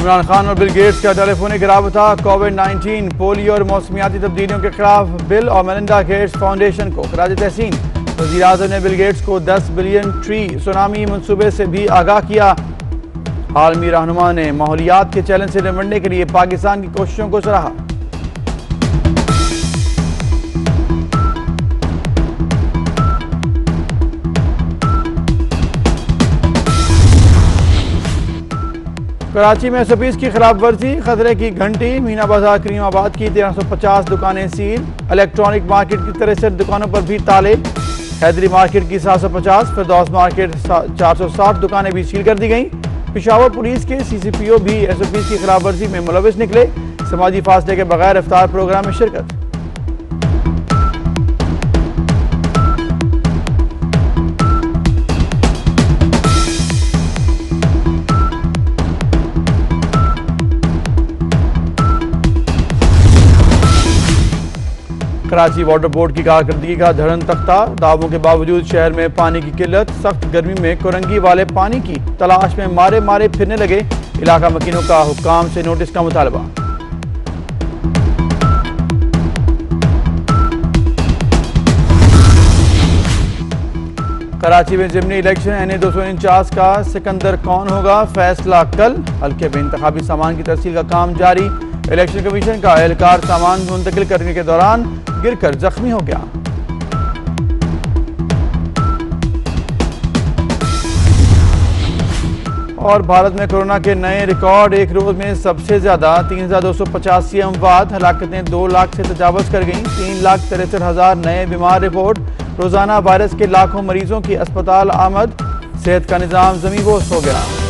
इमरान खान और Bill Gates का telephonic राबता। कोविड-19, पोलियो और मौसमियाती तब्दीलियों के खिलाफ बिल और मेलिंडा गेट्स फाउंडेशन को खराज तहसीन। वज़ीर-ए-आज़म ने बिल गेट्स को 10 बिलियन ट्री सुनामी मनसूबे से भी आगाह किया। आलमी रहनुमा ने माहौलियात के चैलेंज से निपटने के लिए पाकिस्तान की कोशिशों को सराहा। कराची में SOPs की खिलाफ वर्जी, खतरे की घंटी। मीना बाजार करीमाबाद की 1350 दुकानें सील। इलेक्ट्रॉनिक मार्केट की 63 दुकानों पर भी ताले। हैदरी मार्केट की 750, फिरदौस मार्केट 460 दुकानें भी सील कर दी गईं। पेशावर पुलिस के CCPO भी SOPs की खिलाफ वर्जी में मुलविस निकले। समाजी फासले के बगैर इफ्तार प्रोग्राम में शिरकत। कराची वाटर बोर्ड की कारकर्दगी का धरन तख्ता। दावों के बावजूद शहर में पानी की किल्लत। सख्त गर्मी में कुरंगी वाले पानी की तलाश में मारे मारे फिरने लगे इलाका मकीनों का। हुक्काम से नोटिस का मुतालबा। कराची में जिमनी इलेक्शन NA 249 का सिकंदर कौन होगा, फैसला कल। हल्के में इंतखाबी सामान की तरसील का काम जारी। इलेक्शन कमीशन का एहलकार सामान मुंतकिल करने के दौरान गिरकर जख्मी हो गया। और भारत में कोरोना के नए रिकॉर्ड। एक रोज में सबसे ज्यादा 3285 अमवात। हलाकतें 2 लाख से तजावज कर गईं। 3,63,000 नए बीमार रिपोर्ट। रोजाना वायरस के लाखों मरीजों की अस्पताल आमद। सेहत का निजाम जमींदोज हो गया।